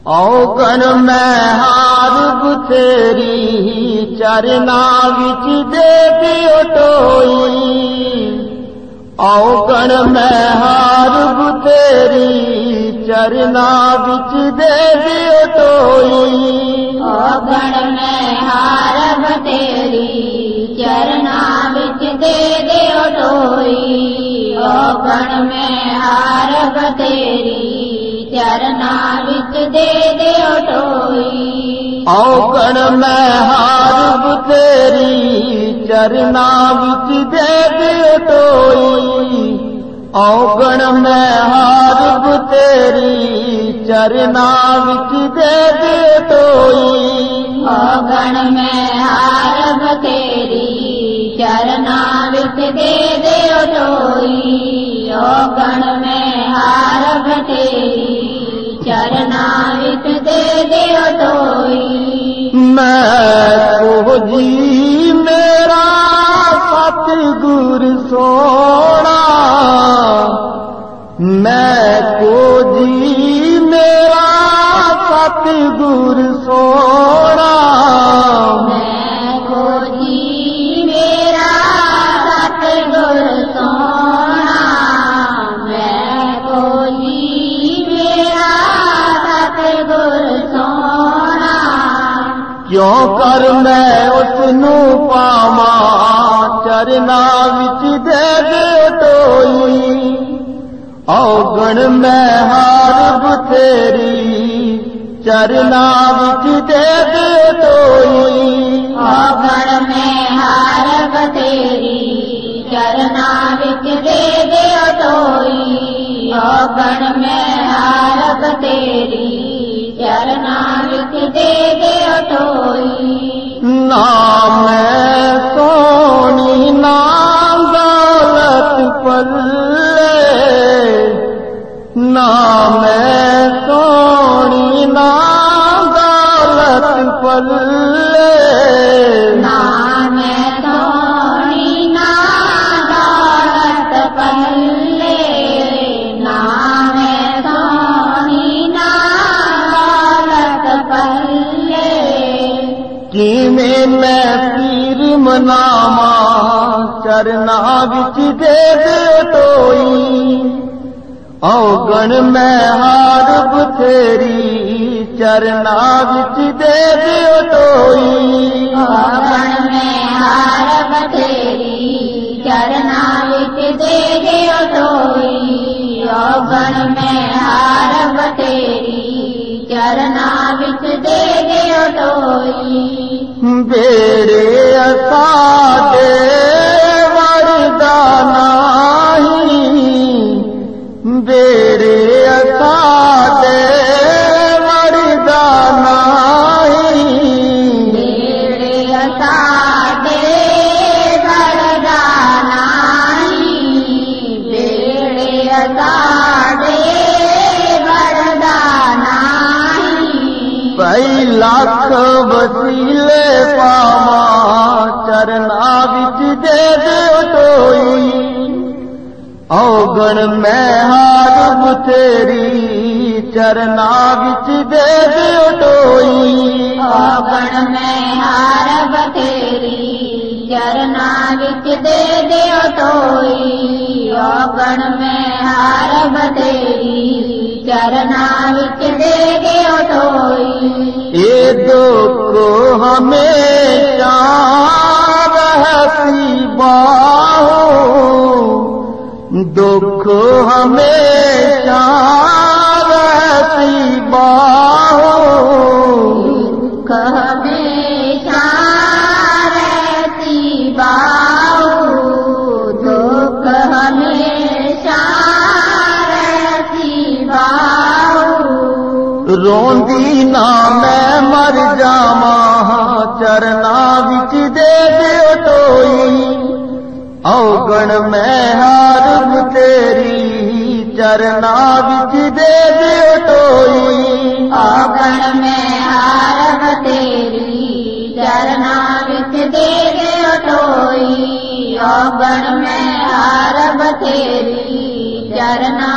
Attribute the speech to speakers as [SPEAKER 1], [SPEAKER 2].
[SPEAKER 1] औगण मैं हार बथेरी चरना विच दे दियो टोई। औगण मैं हार बथेरी चरना विच दे दियो टोई।
[SPEAKER 2] औगण मैं हार बथेरी चरना विच दे दियो टोई। औगण मैं हार बथेरी चरना विच दे दियो टोई।
[SPEAKER 1] औगण मैं हार बथेरी चरना विच दे दियो टोई। औगण मैं हार बथेरी चरना विच दे दियो टोई।
[SPEAKER 2] औगण मैं हार बथेरी चरना विच दे दियो टोई। औगण मैं हार बथेरी चरना विच दे दियो टोई।
[SPEAKER 1] मैं जी मेरा सतगुर सोना। मैं जी मेरा सतगुर सोना।
[SPEAKER 2] मैं जी मेरा सतगुर सोना। मैं जी मेरा सतगुर सोना।
[SPEAKER 1] क्यों कर मैं उसनू पावा चरना विच दे दियो टोई। औगण मैं हार बथेरी चरना विच दे दियो टोई।
[SPEAKER 2] औगण मैं हार बथेरी चरना विच दे दियो टोई। औगण मैं हार बथेरी चरना विच दे दियो टोई।
[SPEAKER 1] ना मैं सोनी ना दौलत पल्ले। ना मैं सोनी ना दौलत पल्ले।
[SPEAKER 2] ना मैं सोनी ना दौलत पल्ले। ना मैं सोनी ना दौलत पल्ले।
[SPEAKER 1] किवें मैं पीर मनावा चरना विच दे दियो टोई। औगण मैं हार बथेरी चरना विच दे दियो टोई।
[SPEAKER 2] औगण मैं हार बथेरी चरना विच दे दियो टोई। औगण मैं हार बथेरी चरना विच दे दियो टोई।
[SPEAKER 1] बेड़े साडे वरदा नाही। बेड़े साडे वरदा नाही।
[SPEAKER 2] बेड़े साडे वरदा नाही। बेड़े साडे वरदा नाही।
[SPEAKER 1] भई लाख वसीले पावा चरना विच दे दियो टोई। औगण मैं हार बथेरी चरना विच दे दियो टोई।
[SPEAKER 2] औगण मैं हार बथेरी चरना विच दे दियो टोई। औगण मैं हार बथेरी चरना विच दे दियो टोई।
[SPEAKER 1] ये दुख हमेशा रहती बाहों। दुख हमेशा रहती बाहों।
[SPEAKER 2] दुख हमेशा रहती बाहों। दुख हमेशा रहती बाहों।
[SPEAKER 1] रोंदी ना मैं मर जावा चरना विच दे दियो टोई। औगण मैं हार बथेरी चरना विच दे दियो टोई।
[SPEAKER 2] औगण मैं हार बथेरी चरना विच दे दियो टोई। औगण मैं हार बथेरी चरना